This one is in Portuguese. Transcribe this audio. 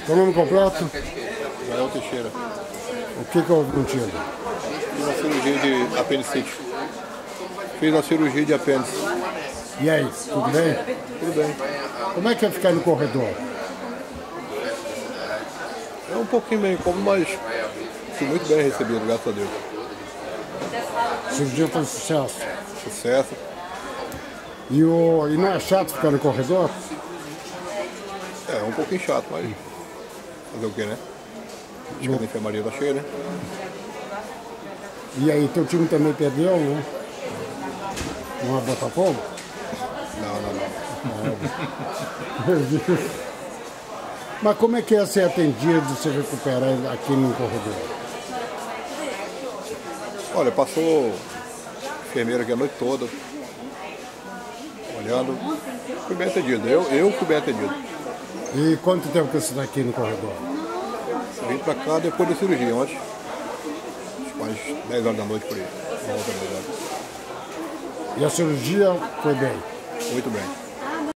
Teu nome completo? Jael Teixeira. O que houve contigo? Fiz uma cirurgia de apendicite. Fiz uma cirurgia de apêndice. E aí, tudo bem? Tudo bem. Como é que é ficar no corredor? É um pouquinho meio incômodo, mas fui muito bem recebido, graças a Deus. A cirurgia foi um sucesso. Sucesso. E não é chato ficar no corredor? É um pouquinho chato, mas fazer o quê, né? Acho que a enfermaria tá cheia, né? E aí, teu time também perdeu, né? Não é Botafogo? Não. Mas como é que é ser atendido, se recuperar aqui no corredor? Olha, passou enfermeira aqui a noite toda, olhando. Fui bem atendido. Eu fui bem atendido. E quanto tempo que você está aqui no corredor? Vim pra cá depois da cirurgia, ontem. Quase 10 horas da noite por aí. E a cirurgia foi bem? Muito bem.